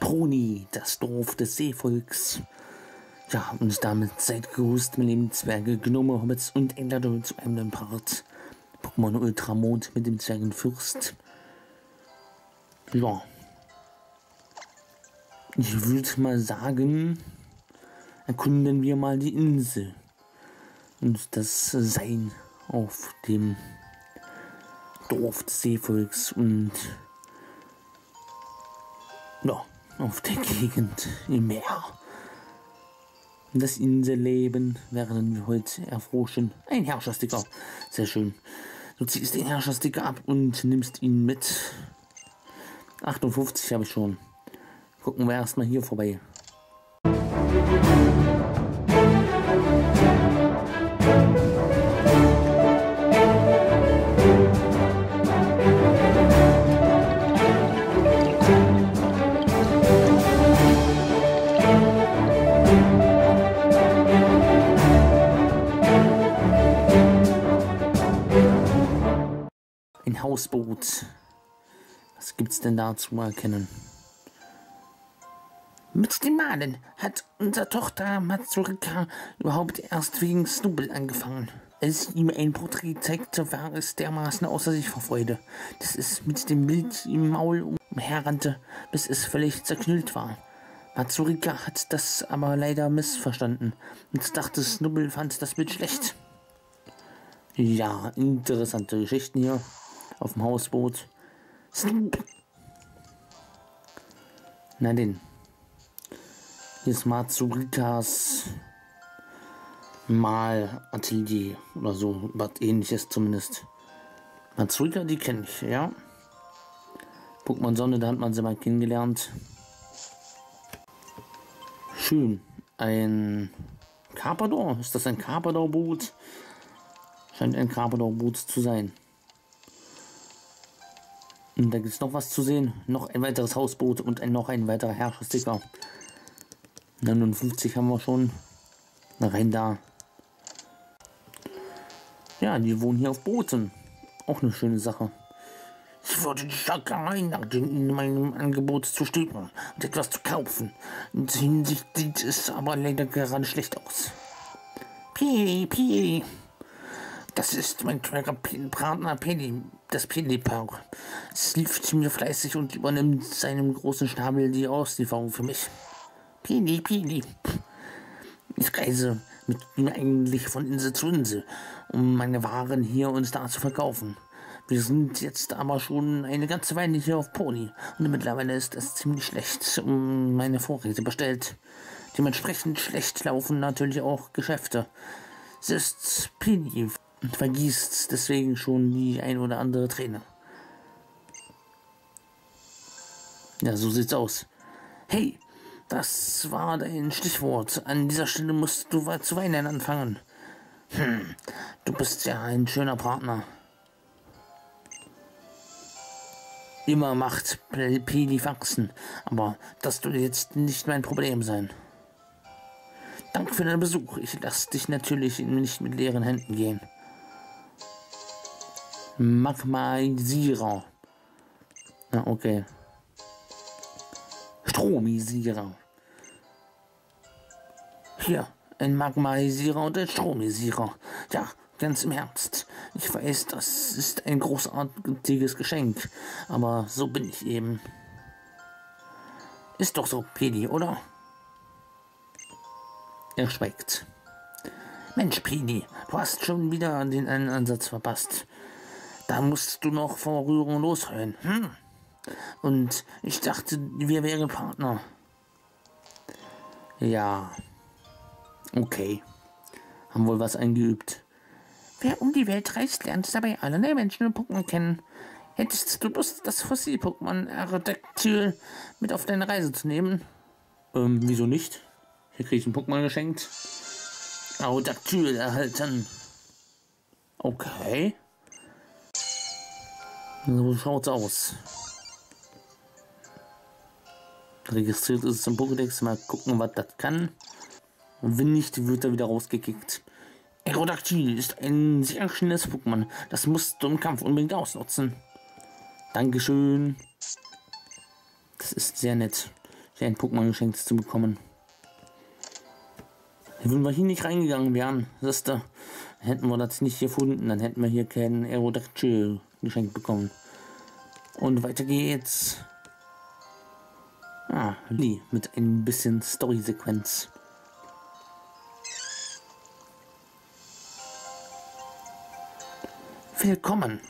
Stroni, das Dorf des Seevolks. Ja, und damit seid gegrüßt, meine lieben Zwerge, Gnome, Hobbits und Einladung zu einem neuen Part. Pokémon Ultramond mit dem Zwergenfürst. Ja. Ich würde mal sagen, erkunden wir mal die Insel. Und das Sein auf dem Dorf des Seevolks und ja, auf der Gegend im Meer. Das Inselleben werden wir heute erforschen. Ein Herrschersticker. Sehr schön. Du ziehst den Herrschersticker ab und nimmst ihn mit. 58 habe ich schon. Gucken wir erstmal hier vorbei. Ein Hausboot. Was gibt's denn da zu erkennen? Mit dem Malen hat unsere Tochter Mazurika überhaupt erst wegen Snubbel angefangen. Als ihm ein Porträt zeigte, war es dermaßen außer sich vor Freude, dass es mit dem Bild im Maul umherrannte, bis es völlig zerknüllt war. Mazurika hat das aber leider missverstanden und dachte, Snubbel fand das Bild schlecht. Ja, interessante Geschichten hier auf dem Hausboot. Na denn. Hier ist Mazurikas Malatelier oder so, was ähnliches zumindest. Mazurika, die kenne ich, ja. Pokémon Sonne, da hat man sie mal kennengelernt. Schön. Ein Carpador? Ist das ein Carpador-Boot? Scheint ein Carpador-Boot zu sein. Und da gibt es noch was zu sehen. Noch ein weiteres Hausboot und noch ein weiterer Herrschersticker. 59 haben wir schon. Na, rein da. Ja, die wohnen hier auf Booten. Auch eine schöne Sache. Ich würde die stark einladen, in meinem Angebot zu stöbern und etwas zu kaufen. In der Hinsicht sieht es aber leider gerade schlecht aus. Pili. Das ist mein teurer Partner Pili, das Pili-Paar. Es liefert mir fleißig und übernimmt seinem großen Schnabel die Auslieferung für mich. Pili. Ich reise mit ihm eigentlich von Insel zu Insel, um meine Waren hier und da zu verkaufen. Wir sind jetzt aber schon eine ganze Weile hier auf Pony und mittlerweile ist es ziemlich schlecht um meine Vorräte bestellt. Dementsprechend schlecht laufen natürlich auch Geschäfte. Es ist Pili und vergießt deswegen schon die ein oder andere Träne. Ja, so sieht's aus. Hey, das war dein Stichwort. An dieser Stelle musst du zu weinen anfangen. Du bist ja ein schöner Partner. Immer macht Pili wachsen, aber das soll jetzt nicht mein Problem sein. Danke für deinen Besuch. Ich lasse dich natürlich nicht mit leeren Händen gehen. Magmaisierer. Na, okay. Stromisierer. Hier, ein Magmaisierer und ein Stromisierer. Ja, ganz im Ernst. Ich weiß, das ist ein großartiges Geschenk, aber so bin ich eben. Ist doch so, Pili, oder? Er schweigt. Mensch, Pili, du hast schon wieder den einen Ansatz verpasst. Da musst du noch vor Rührung losheulen. Und ich dachte, wir wären Partner. Ja. Okay. Haben wohl was eingeübt. Wer um die Welt reist, lernt dabei allerlei Menschen und Pokémon kennen. Hättest du Lust, das Fossil-Pokémon Aerodactyl mit auf deine Reise zu nehmen? Wieso nicht? Hier kriege ich ein Pokémon geschenkt. Aerodactyl erhalten. Okay. So schaut's aus. Registriert ist es im Pokédex. Mal gucken, was das kann. Und wenn nicht, wird er wieder rausgekickt. Aerodactyl ist ein sehr schnelles Pokémon. Das musst du im Kampf unbedingt ausnutzen. Dankeschön. Das ist sehr nett. dir ein Pokémon geschenkt zu bekommen. Wenn wir hier nicht reingegangen wären, siehst du, hätten wir das nicht gefunden, dann hätten wir hier keinen Aerodactyl geschenkt bekommen. Und weiter geht's. Ah, Lee mit ein bisschen Story-Sequenz. Willkommen.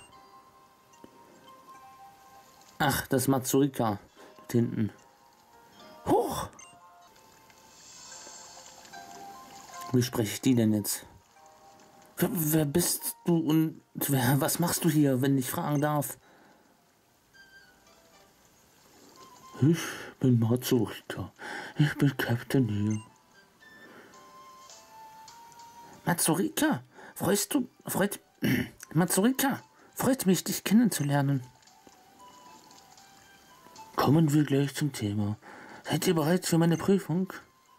Ach, das ist Mazurika. Dort hinten. Hoch! Wie spreche ich die denn jetzt? Wer bist du und was machst du hier, wenn ich fragen darf? Ich bin Mazurika. Ich bin Captain hier. Mazurika? Mazurika, freut mich, dich kennenzulernen. Kommen wir gleich zum Thema. Seid ihr bereit für meine Prüfung?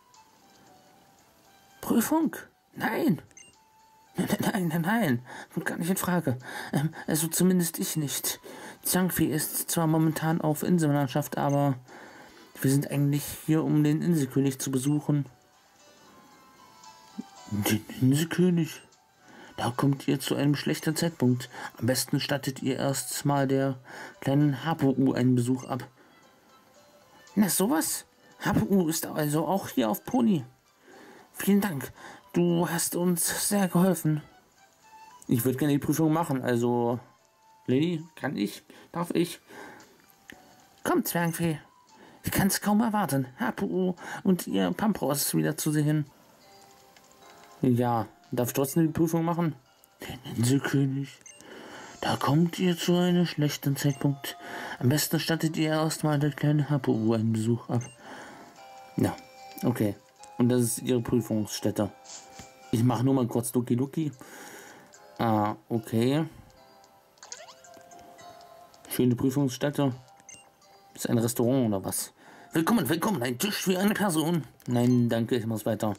Prüfung? Nein. Nein. Kommt gar nicht in Frage. Also zumindest ich nicht. Xiangfi ist zwar momentan auf Insellandschaft, aber wir sind eigentlich hier, um den Inselkönig zu besuchen. Den Inselkönig? Da kommt ihr zu einem schlechten Zeitpunkt. Am besten stattet ihr erst mal der kleinen Hapu einen Besuch ab. Na sowas? Hapu ist also auch hier auf Pony. Vielen Dank. Du hast uns sehr geholfen. Ich würde gerne die Prüfung machen, also... Lady, kann ich? Darf ich? Kommt, Zwergfee. Ich kann es kaum erwarten, Hapu und ihr Pampros wiederzusehen. Ja, darf ich trotzdem die Prüfung machen? Den Inselkönig. Da kommt ihr zu einem schlechten Zeitpunkt. Am besten stattet ihr erstmal der kleine Hapu einen Besuch ab. Ja, okay. Und das ist ihre Prüfungsstätte. Ich mache nur mal kurz Doki Doki. Ah, okay. Schöne Prüfungsstätte. Ist ein Restaurant oder was? Willkommen, ein Tisch für eine Person. Nein, danke, ich muss weiter.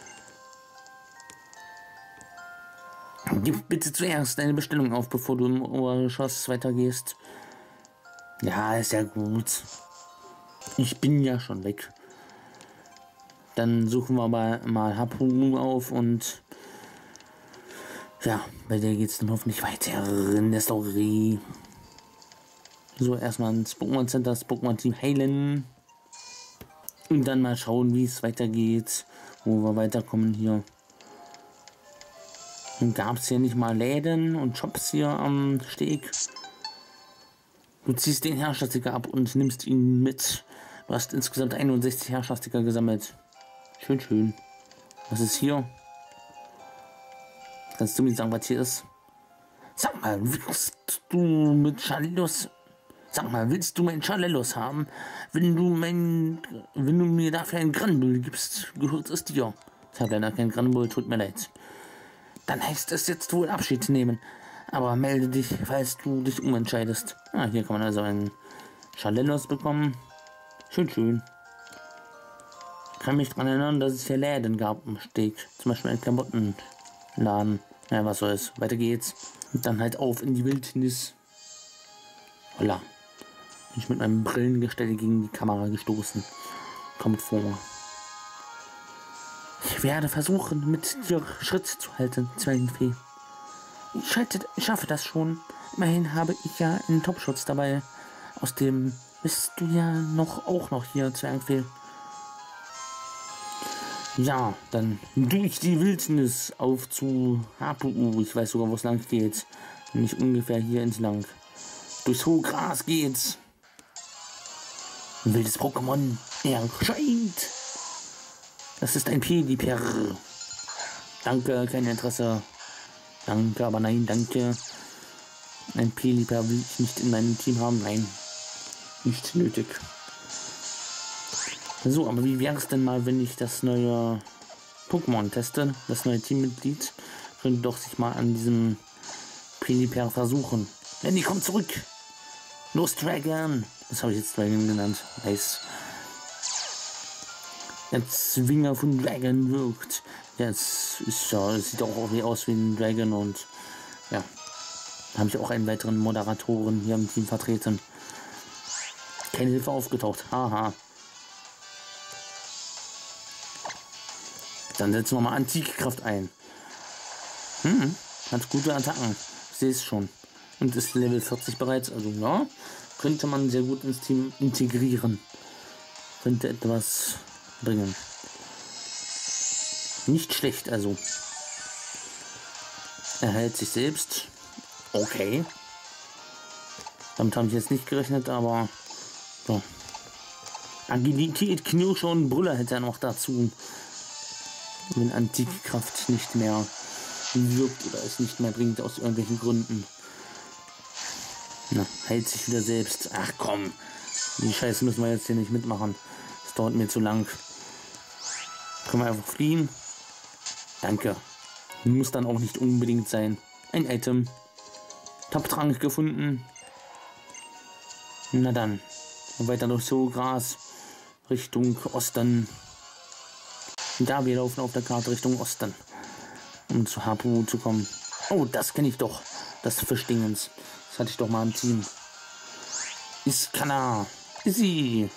Gib bitte zuerst deine Bestellung auf, bevor du im Obergeschoss weitergehst. Ja, ist ja gut. Ich bin ja schon weg. Dann suchen wir aber mal Hapu auf und ja, bei der geht es dann hoffentlich weiter in der Story. So, erstmal ins Pokémon Center, das Pokémon Team heilen. Und dann mal schauen, wie es weitergeht, wo wir weiterkommen hier. Und gab es hier nicht mal Läden und Shops hier am Steg? Du ziehst den Herrschersticker ab und nimmst ihn mit. Du hast insgesamt 61 Herrschersticker gesammelt. Schön. Was ist hier? Kannst du mir sagen, was hier ist? Sag mal, willst du meinen Charlellos haben? Wenn du mir dafür einen Granbull gibst, gehört es dir. Ich habe leider keinen Granbull, tut mir leid. Dann heißt es jetzt wohl Abschied nehmen. Aber melde dich, falls du dich umentscheidest. Ah, hier kann man also einen Charlellos bekommen. Schön. Ich kann mich daran erinnern, dass es hier Läden gab am Steg. Zum Beispiel einen Klamottenladen. Ja, was soll's. Weiter geht's. Und dann halt auf in die Wildnis. Holla. Bin ich mit meinem Brillengestell gegen die Kamera gestoßen. Kommt vor. Ich werde versuchen, mit dir Schritt zu halten, Zwergenfee. Ich schaffe das schon. Immerhin habe ich ja einen Topschutz dabei. Außerdem bist du ja auch noch hier, Zwergenfee. Ja, dann durch die Wildnis auf zu Hapu. Ich weiß sogar, wo es lang geht. Nicht ungefähr hier entlang. Durchs hohe Gras geht's. Ein wildes Pokémon erscheint. Das ist ein Pelipper. Danke, kein Interesse. Danke, aber nein, danke. Ein Pelipper will ich nicht in meinem Team haben. Nein, nicht nötig. So, aber wie wäre es denn mal, wenn ich das neue Pokémon teste? Das neue Teammitglied könnte doch sich mal an diesem Pelipper versuchen. Lenny, komm zurück! Los, Dragon! Das habe ich jetzt Dragon genannt. Nice. Der Zwinger von Dragon wirkt. Das ist ja, es sieht auch aus wie ein Dragon und ja. Da habe ich auch einen weiteren Moderatoren hier im Team vertreten. Keine Hilfe aufgetaucht. Haha. Dann setzen wir mal Antikkraft ein. Hat gute Attacken. Ich sehe es schon. Und ist Level 40 bereits. Also ja, könnte man sehr gut ins Team integrieren. Könnte etwas bringen. Nicht schlecht, also. Er heilt sich selbst. Okay. Damit habe ich jetzt nicht gerechnet, aber so. Agilität, Knirsche und Brüller hätte er noch dazu. Wenn Antikkraft nicht mehr wirkt oder es nicht mehr bringt aus irgendwelchen Gründen. Na, heilt sich wieder selbst. Ach komm, die Scheiße müssen wir jetzt hier nicht mitmachen. Das dauert mir zu lang. Können wir einfach fliehen? Danke. Muss dann auch nicht unbedingt sein. Ein Item. Top-Trank gefunden. Na dann. Weiter durch Zoogras. Richtung Osten. Da wir laufen auf der Karte Richtung Osten. Um zu Hapu zu kommen. Oh, das kenne ich doch. Das Fischdingens. Das hatte ich doch mal im Team. Iskana. Izzy.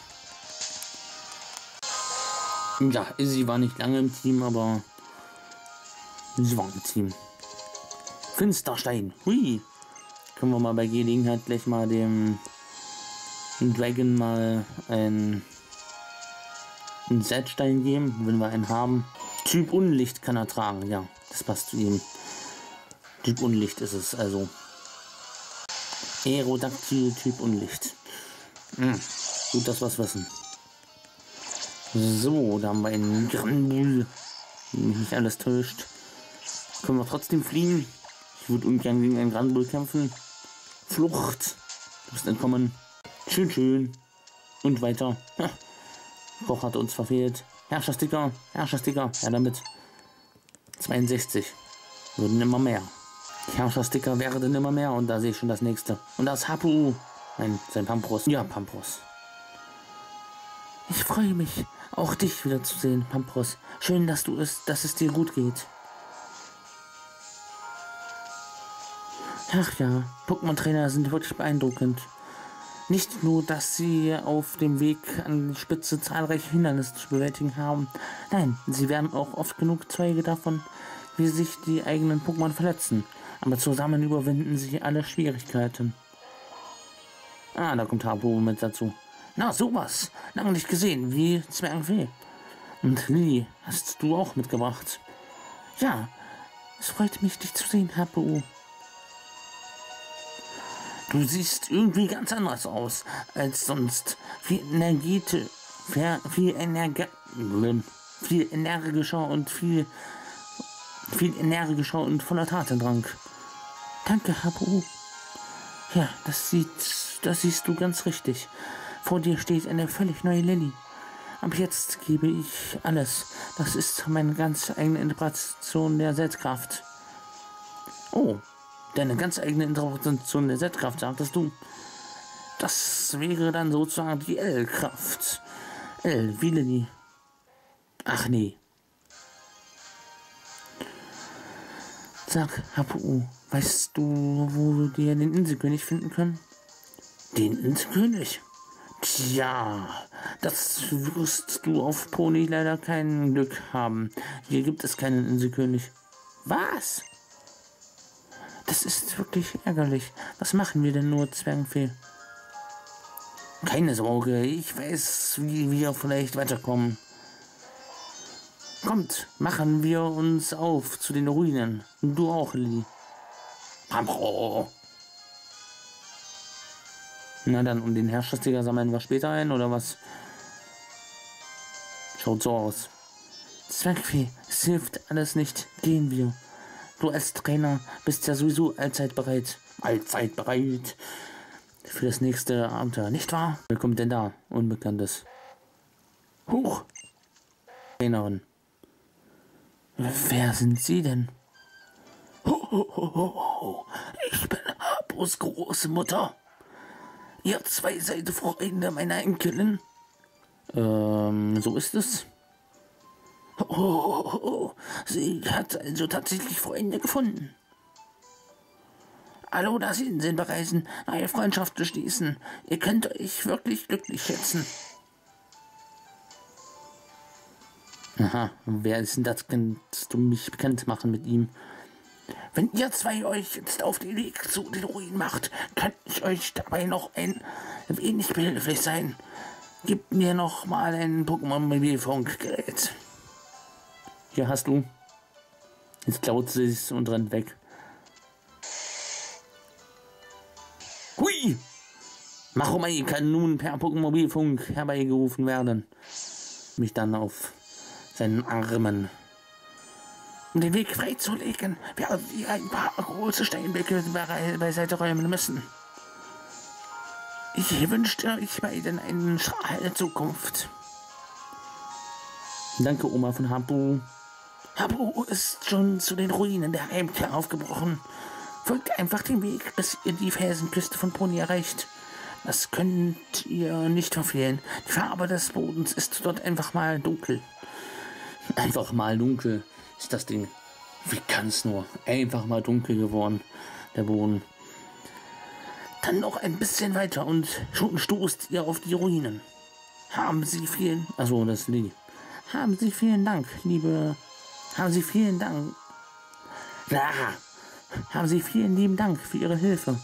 Ja, Izzy war nicht lange im Team, aber sie war im Team. Finsterstein. Hui. Können wir mal bei Gelegenheit gleich mal dem Dragon mal einen Setstein geben, wenn wir einen haben. Typ Unlicht kann er tragen, ja, das passt zu ihm. Typ Unlicht ist es, also. Aerodactyl Typ Unlicht. Gut, dass wir es wissen. So, da haben wir einen Granbull. Wenn mich nicht alles täuscht. Können wir trotzdem fliehen. Ich würde ungern gegen einen Granbull kämpfen. Flucht. Du bist entkommen. Schön, schön. Und weiter. Ha. Koch hat uns verfehlt. Herrschersticker. Herrschersticker. Ja, damit. 62. Würden immer mehr. Die Herrschersticker werden immer mehr. Und da sehe ich schon das nächste. Und das Hapu. Nein, sein Pampros. Ja, Pampros. Ich freue mich, auch dich wiederzusehen, Pampros. Schön, dass es dir gut geht. Ach ja, Pokémon-Trainer sind wirklich beeindruckend. Nicht nur, dass sie auf dem Weg an die Spitze zahlreiche Hindernisse zu bewältigen haben. Nein, sie werden auch oft genug Zeuge davon, wie sich die eigenen Pokémon verletzen. Aber zusammen überwinden sie alle Schwierigkeiten. Ah, da kommt Hapu mit dazu. Na, sowas. Lange nicht gesehen, wie Zwergenfee. Und Lilly, hast du auch mitgebracht? Ja, es freut mich, dich zu sehen, Hapu. Du siehst irgendwie ganz anders aus als sonst. Viel energischer und voller Tatendrang. Danke, Hapu. Ja, das siehst du ganz richtig. Vor dir steht eine völlig neue Lilly. Ab jetzt gebe ich alles. Das ist meine ganz eigene Interpretation der Selbstkraft. Oh, deine ganz eigene Interpretation der Selbstkraft, sagtest du? Das wäre dann sozusagen die L-Kraft. L, wie Lilly. Ach nee. Sag, Hapu, weißt du, wo wir den Inselkönig finden können? Den Inselkönig? Tja, das wirst du auf Pony leider kein Glück haben. Hier gibt es keinen Inselkönig. Was? Das ist wirklich ärgerlich. Was machen wir denn nur, Zwergenfee? Keine Sorge, ich weiß, wie wir vielleicht weiterkommen. Kommt, machen wir uns auf zu den Ruinen. Du auch, Lilly. Pampro. Na dann, und den Herrschersticker sammeln wir später ein, oder was? Schaut so aus. Zwergfee, es hilft alles nicht. Gehen wir. Du als Trainer bist ja sowieso allzeit bereit. Allzeit bereit. Für das nächste Abenteuer, nicht wahr? Wer kommt denn da? Unbekanntes. Huch. Trainerin. Wer sind Sie denn? Ich bin Hapus Großmutter. Ihr zwei seid Freunde meiner Enkelin. So ist es. Sie hat also tatsächlich Freunde gefunden. Hallo, da sind Sie bereit, eine Freundschaft zu schließen. Ihr könnt euch wirklich glücklich schätzen. Aha, wer ist denn das? Kannst du mich bekannt machen mit ihm? Wenn ihr zwei euch jetzt auf den Weg zu den Ruinen macht, kann ich euch dabei noch ein wenig behilflich sein. Gib mir noch mal ein Pokémon-Mobilfunkgerät. Hier hast du. Jetzt klaut sie es und rennt weg. Hui! Machomai kann nun per Pokémon-Mobilfunk herbeigerufen werden. Mich dann auf seinen Armen. Um den Weg freizulegen, werden wir ein paar große Steinblöcke beiseite räumen müssen. Ich wünschte euch beiden eine strahlende Zukunft. Danke, Oma von Habu. Habu ist schon zu den Ruinen der Heimkehr aufgebrochen. Folgt einfach den Weg, bis ihr die Felsenküste von Poni erreicht. Das könnt ihr nicht verfehlen. Die Farbe des Bodens ist dort einfach mal dunkel. Einfach mal dunkel ist das Ding. Wie kann's nur? Einfach mal dunkel geworden, der Boden. Dann noch ein bisschen weiter und schon stoßt ihr auf die Ruinen. Haben Sie vielen... Achso, das ist Lilly. Haben Sie vielen Dank, liebe... Haben Sie vielen Dank... Ja, haben Sie vielen lieben Dank für Ihre Hilfe.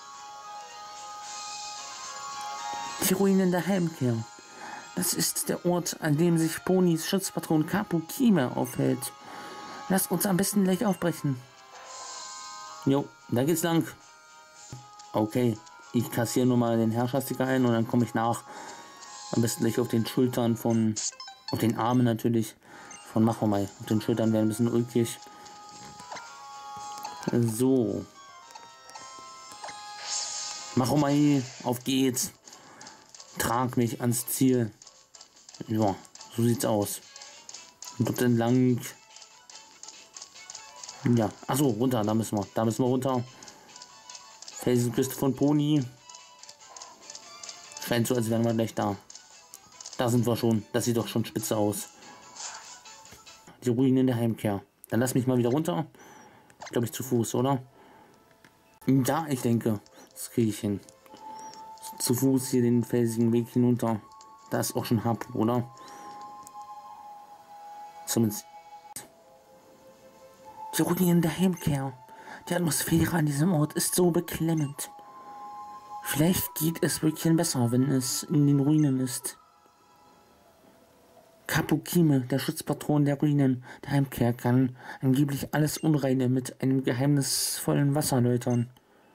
Die Ruinen der Heimkehr. Das ist der Ort, an dem sich Ponis Schutzpatron Kapu Kime aufhält. Lasst uns am besten gleich aufbrechen. Jo, da geht's lang. Okay, ich kassiere nur mal den Herrschersticker ein und dann komme ich nach. Am besten gleich auf den Schultern von... Auf den Armen natürlich. Von Machomai. Auf den Schultern wäre ein bisschen ulkig. So. Machomai, auf geht's. Trag mich ans Ziel. Ja, so sieht's aus. Und dort entlang. Ja, achso, runter, da müssen wir. Da müssen wir runter. Felsenküste von Poni. Scheint so, als wären wir gleich da. Da sind wir schon. Das sieht doch schon spitze aus. Die Ruinen der Heimkehr. Dann lass mich mal wieder runter. Glaube ich zu Fuß, oder? Ja, ich denke. Das kriege ich hin. Zu Fuß hier den felsigen Weg hinunter. Da ist auch schon Habu, oder? Zumindest. Die Ruinen der Heimkehr. Die Atmosphäre an diesem Ort ist so beklemmend. Vielleicht geht es wirklich besser, wenn es in den Ruinen ist. Kapu Kime, der Schutzpatron der Ruinen der Heimkehr, kann angeblich alles Unreine mit einem geheimnisvollen Wasser läutern.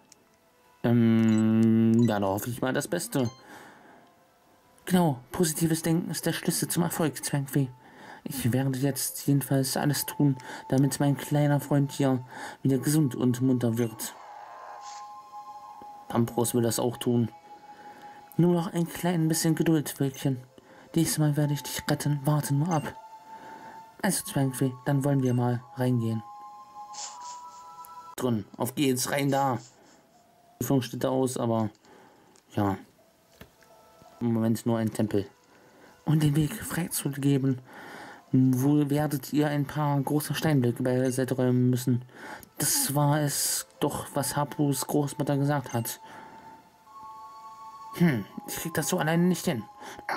Ja, da hoffe ich mal das Beste. Genau, positives Denken ist der Schlüssel zum Erfolg, Zwangweh. Ich werde jetzt jedenfalls alles tun, damit mein kleiner Freund hier wieder gesund und munter wird. Pampros will das auch tun. Nur noch ein klein bisschen Geduld, Wölkchen. Diesmal werde ich dich retten, warte nur ab. Also Zwangweh, dann wollen wir mal reingehen. Drin, auf geht's, rein da. Die Funk steht da aus, aber ja. Im Moment nur ein Tempel. Um den Weg freizugeben, wohl werdet ihr ein paar große Steinblöcke beiseite räumen müssen. Das war es doch, was Habus Großmutter gesagt hat. Ich krieg das so alleine nicht hin.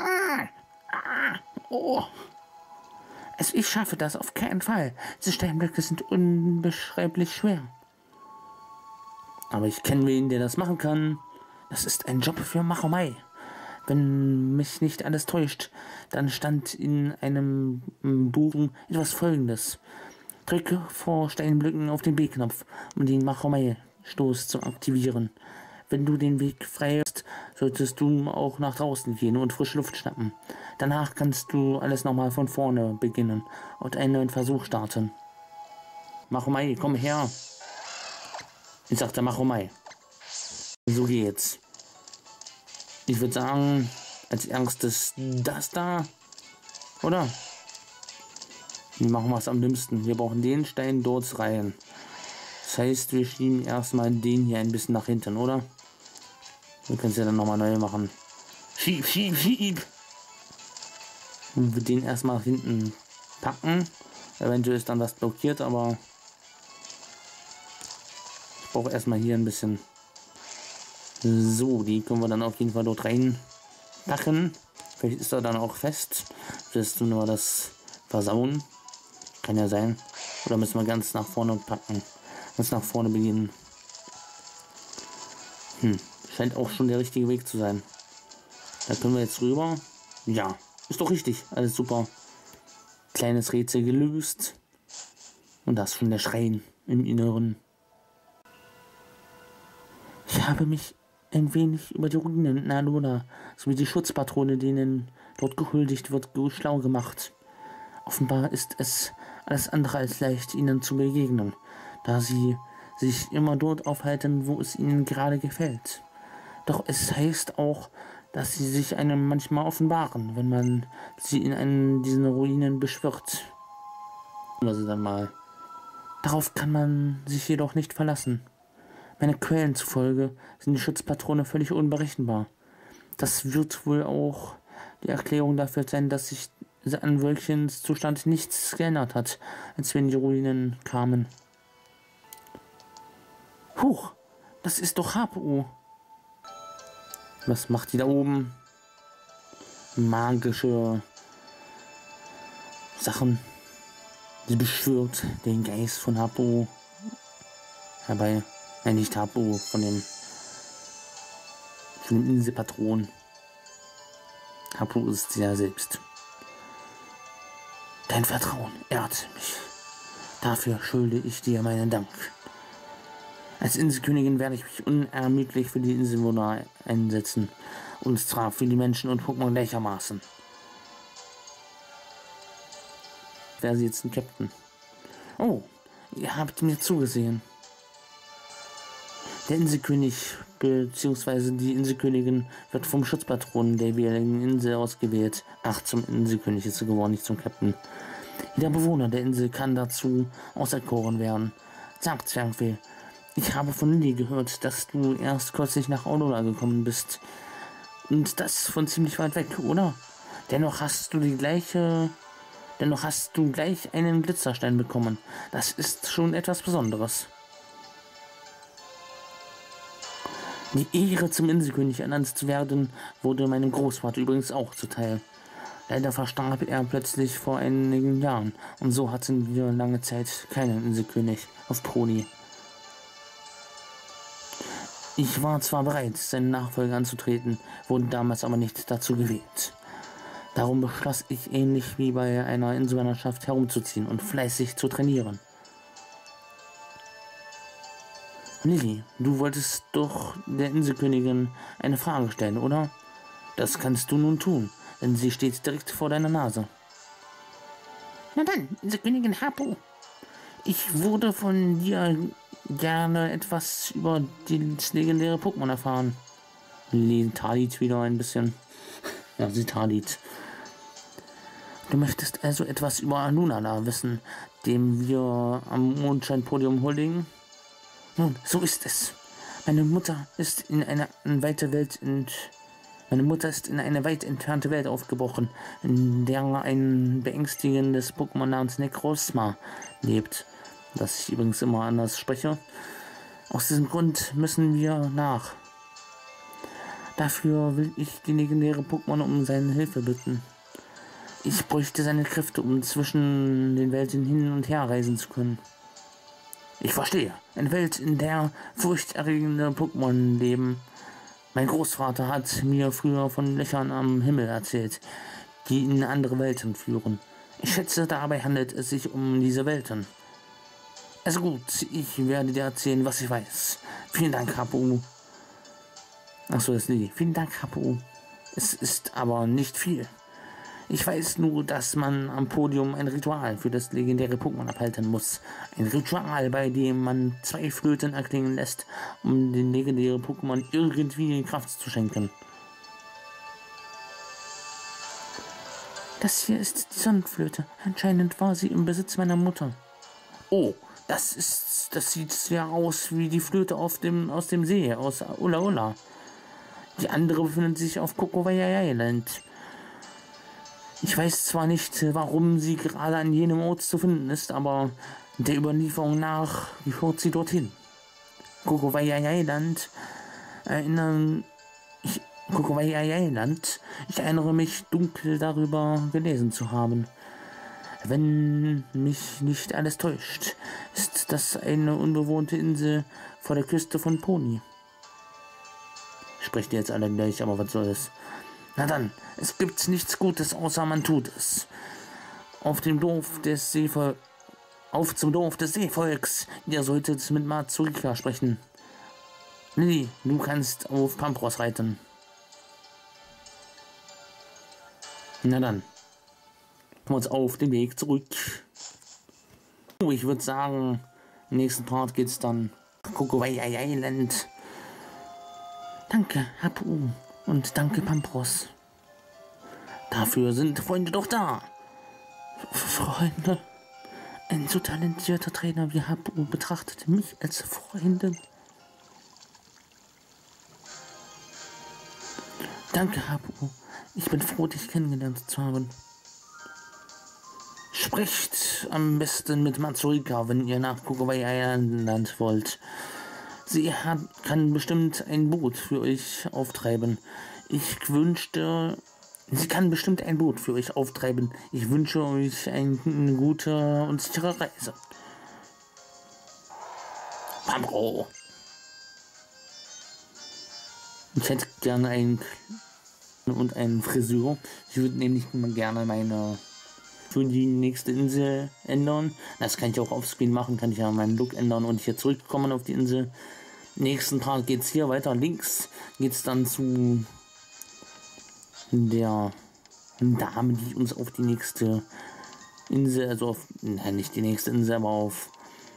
Oh. Also ich schaffe das auf keinen Fall. Diese Steinblöcke sind unbeschreiblich schwer. Aber ich kenne wen, der das machen kann. Das ist ein Job für Machomai. Wenn mich nicht alles täuscht, dann stand in einem Buch etwas Folgendes. Drücke vor Steinblöcken auf den B-Knopf, um den Machomai-Stoß zu aktivieren. Wenn du den Weg frei hast, solltest du auch nach draußen gehen und frische Luft schnappen. Danach kannst du alles nochmal von vorne beginnen und einen neuen Versuch starten. Machomai, komm her. Ich sagte Machomai. So geht's. Ich würde sagen, als erstes das da. Oder? Wie machen wir es am dümmsten? Wir brauchen den Stein dort rein. Das heißt, wir schieben erstmal den hier ein bisschen nach hinten, oder? Wir können es ja dann nochmal neu machen. Schieb, schieb, schieb! Und wir den erstmal nach hinten packen. Eventuell ist dann das blockiert, aber ich brauche erstmal hier ein bisschen. So, die können wir dann auf jeden Fall dort rein packen. Vielleicht ist er dann auch fest. Das ist nur das versauen. Kann ja sein. Oder müssen wir ganz nach vorne packen? Ganz nach vorne beginnen. Scheint auch schon der richtige Weg zu sein. Da können wir jetzt rüber. Ja, ist doch richtig. Alles super. Kleines Rätsel gelöst. Und das schon der Schrein im Inneren. Ich habe mich ein wenig über die Ruinen in Alola sowie die Schutzpatrone, denen dort gehuldigt wird, schlau gemacht. Offenbar ist es alles andere als leicht, ihnen zu begegnen, da sie sich immer dort aufhalten, wo es ihnen gerade gefällt. Doch es heißt auch, dass sie sich einem manchmal offenbaren, wenn man sie in einen diesen Ruinen beschwört. Also dann mal. Darauf kann man sich jedoch nicht verlassen. Meiner Quellen zufolge sind die Schutzpatrone völlig unberechenbar. Das wird wohl auch die Erklärung dafür sein, dass sich an Wölkchens Zustand nichts geändert hat, als wir in die Ruinen kamen. Huch, das ist doch Hapu. Was macht die da oben? Magische Sachen. Sie beschwört den Geist von Hapu herbei. Nein, nicht Hapu, von dem Inselpatron. Hapu ist sie ja selbst. Dein Vertrauen ehrt mich. Dafür schulde ich dir meinen Dank. Als Inselkönigin werde ich mich unermüdlich für die Inselbewohner einsetzen. Und zwar für die Menschen und Pokémon gleichermaßen. Wäre sie jetzt ein Captain? Oh, ihr habt mir zugesehen. Der Inselkönig bzw. die Inselkönigin wird vom Schutzpatronen der jeweiligen Insel ausgewählt. Ach, zum Inselkönig ist sie geworden, nicht zum Captain. Jeder Bewohner der Insel kann dazu auserkoren werden. Sagt Zwergfee, ich habe von Lilly gehört, dass du erst kürzlich nach Alola gekommen bist. Und das von ziemlich weit weg, oder? Dennoch hast du gleich einen Glitzerstein bekommen. Das ist schon etwas Besonderes. Die Ehre, zum Inselkönig ernannt zu werden, wurde meinem Großvater übrigens auch zuteil. Leider verstarb er plötzlich vor einigen Jahren und so hatten wir lange Zeit keinen Inselkönig auf Poni. Ich war zwar bereit, seinen Nachfolger anzutreten, wurde damals aber nicht dazu gewählt. Darum beschloss ich, ähnlich wie bei einer Inselwanderschaft, herumzuziehen und fleißig zu trainieren. Lilly, du wolltest doch der Inselkönigin eine Frage stellen, oder? Das kannst du nun tun, denn sie steht direkt vor deiner Nase. Na dann, Inselkönigin Hapu. Ich würde von dir gerne etwas über das legendäre Pokémon erfahren. Lilly talit wieder ein bisschen. Ja, sie talit. Du möchtest also etwas über Lunala wissen, dem wir am Mondscheinpodium huldigen? Nun, so ist es. Meine Mutter ist in eine weit entfernte Welt aufgebrochen, in der ein beängstigendes Pokémon namens Necrozma lebt, das ich übrigens immer anders spreche. Aus diesem Grund müssen wir nach. Dafür will ich die legendäre Pokémon um seine Hilfe bitten. Ich bräuchte seine Kräfte, um zwischen den Welten hin und her reisen zu können. Ich verstehe. Eine Welt, in der furchterregende Pokémon leben. Mein Großvater hat mir früher von Löchern am Himmel erzählt, die in andere Welten führen. Ich schätze, dabei handelt es sich um diese Welten. Also gut, ich werde dir erzählen, was ich weiß. Vielen Dank, Hapu. Achso, das ist Lilly. Vielen Dank, Hapu. Es ist aber nicht viel. Ich weiß nur, dass man am Podium ein Ritual für das legendäre Pokémon abhalten muss. Ein Ritual, bei dem man 2 Flöten erklingen lässt, um den legendären Pokémon irgendwie Kraft zu schenken. Das hier ist die Sonnenflöte. Anscheinend war sie im Besitz meiner Mutter. Oh, das sieht ja aus wie die Flöte aus dem See, aus Ula Ula. Die andere befindet sich auf Kokowaya Island. Ich weiß zwar nicht, warum sie gerade an jenem Ort zu finden ist, aber der Überlieferung nach gehört sie dorthin. Kokowaya Island. Ich erinnere mich dunkel darüber gelesen zu haben. Wenn mich nicht alles täuscht, ist das eine unbewohnte Insel vor der Küste von Pony. Sprecht ihr jetzt alle gleich, aber was soll es? Na dann, es gibt nichts Gutes, außer man tut es. Auf zum Dorf des Seevolks. Ihr solltet mit Mazurika sprechen. Lilly, du kannst auf Pampros reiten. Na dann. Kommen wir uns auf den Weg zurück. Ich würde sagen, im nächsten Part geht's dann Kokowai Island. Danke, Hapu. Und danke, Pampros. Dafür sind Freunde doch da. Freunde? Ein so talentierter Trainer wie Hapu betrachtete mich als Freundin. Danke, Hapu. Ich bin froh, dich kennengelernt zu haben. Sprecht am besten mit Mazurika, wenn ihr nach Kokowai Island wollt. Sie kann bestimmt ein Boot für euch auftreiben. Sie kann bestimmt ein Boot für euch auftreiben. Ich wünsche euch eine gute und sichere Reise. Pampro. Ich hätte gerne einen Friseur. Ich würde nämlich gerne meine für die nächste Insel ändern. Das kann ich auch auf Screen machen, kann ich ja meinen Look ändern und hier zurückkommen auf die Insel. Nächsten Part geht es hier weiter. Links geht es dann zu der Dame, die uns auf die nächste Insel, also auf, nicht die nächste Insel, aber auf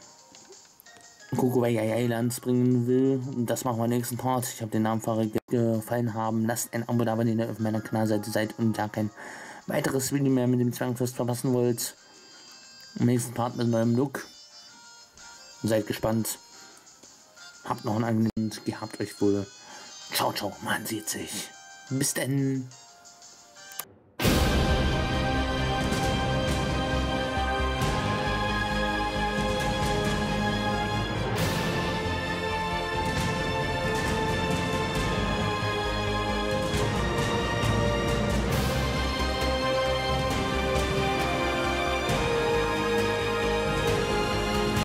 Kokowai Islands bringen will. Und das machen wir im nächsten Part. Ich habe den Namen gefallen haben. Lasst ein Abo da, wenn ihr auf meiner Kanalseite seid und ja kein weiteres Video mehr mit dem Zwangfest verpassen wollt. Im nächsten Part mit neuem Look. Seid gespannt. Habt noch einen angenehmen Abend. Gehabt euch wohl. Ciao, ciao. Man sieht sich. Bis denn.